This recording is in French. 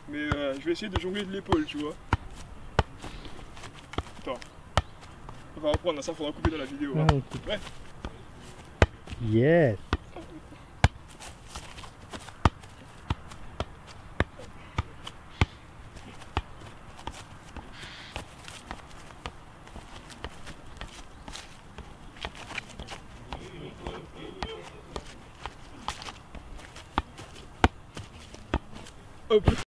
Mais je vais essayer de jongler de l'épaule, tu vois. Attends. On va reprendre, ça faudra couper dans la vidéo. Hein. Ouais. Yes. Hop.